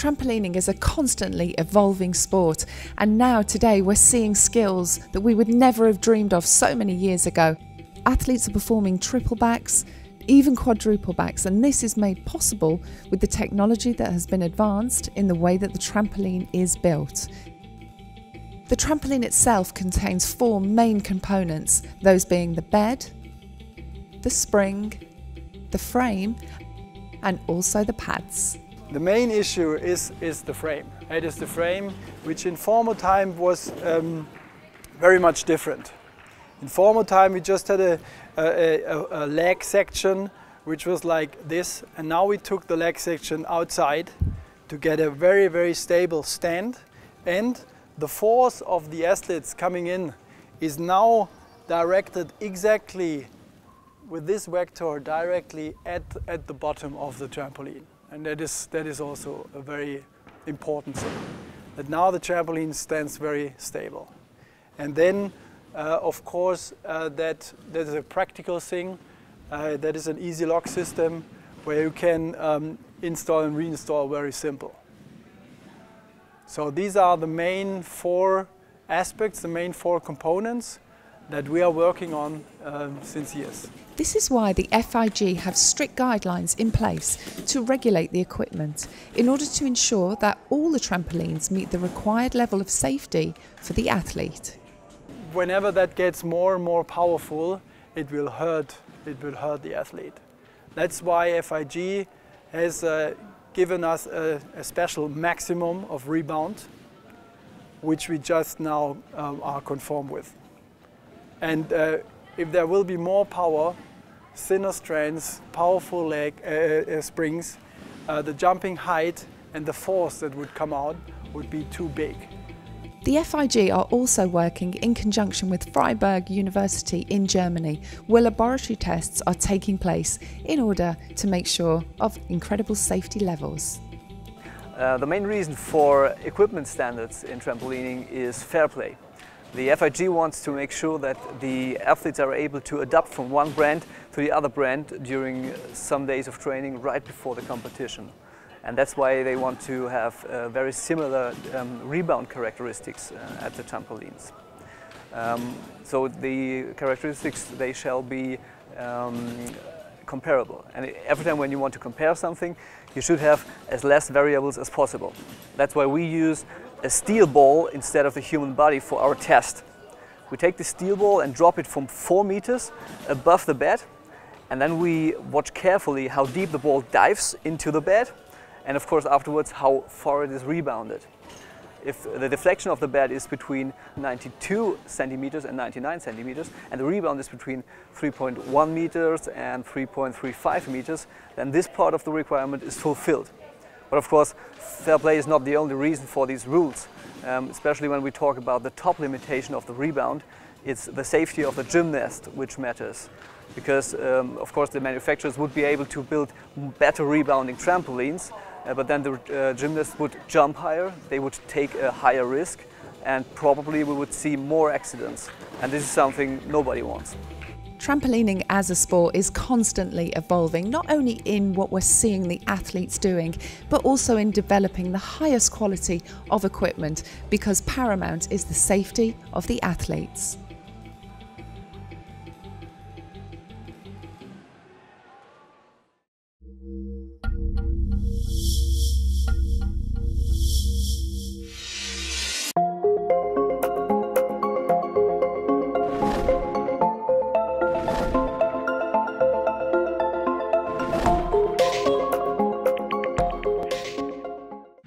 Trampolining is a constantly evolving sport, and now today we're seeing skills that we would never have dreamed of so many years ago. Athletes are performing triple backs, even quadruple backs, and this is made possible with the technology that has been advanced in the way that the trampoline is built. The trampoline itself contains four main components, those being the bed, the spring, the frame, and also the pads. The main issue is the frame. It is the frame which in former time was very much different. In former time we just had a leg section which was like this, and now we took the leg section outside to get a very, very stable stand, and the force of the athletes coming in is now directed exactly with this vector directly at the bottom of the trampoline. And that is also a very important thing, that now the trampoline stands very stable. And then of course that is a practical thing, that is an easy lock system where you can install and reinstall very simple. So these are the main four aspects, the main four components that we are working on since years. This is why the FIG have strict guidelines in place to regulate the equipment in order to ensure that all the trampolines meet the required level of safety for the athlete. Whenever that gets more and more powerful, it will hurt the athlete. That's why FIG has given us a special maximum of rebound, which we just now are conformed with. And if there will be more power, thinner strands, powerful leg springs, the jumping height and the force that would come out would be too big. The FIG are also working in conjunction with Freiburg University in Germany, where laboratory tests are taking place in order to make sure of incredible safety levels. The main reason for equipment standards in trampolining is fair play. The FIG wants to make sure that the athletes are able to adapt from one brand to the other brand during some days of training right before the competition. And that's why they want to have very similar rebound characteristics at the trampolines. So the characteristics, they shall be comparable. And every time when you want to compare something, you should have as less variables as possible. That's why we use a steel ball instead of the human body for our test. We take the steel ball and drop it from 4 meters above the bed, and then we watch carefully how deep the ball dives into the bed, and of course afterwards how far it is rebounded. If the deflection of the bed is between 92 centimeters and 99 centimeters, and the rebound is between 3.1 meters and 3.35 meters, then this part of the requirement is fulfilled. But of course, fair play is not the only reason for these rules, especially when we talk about the top limitation of the rebound. It's the safety of the gymnast which matters, because of course the manufacturers would be able to build better rebounding trampolines, but then the gymnasts would jump higher, they would take a higher risk, and probably we would see more accidents. And this is something nobody wants. Trampolining as a sport is constantly evolving, not only in what we're seeing the athletes doing, but also in developing the highest quality of equipment, because paramount is the safety of the athletes.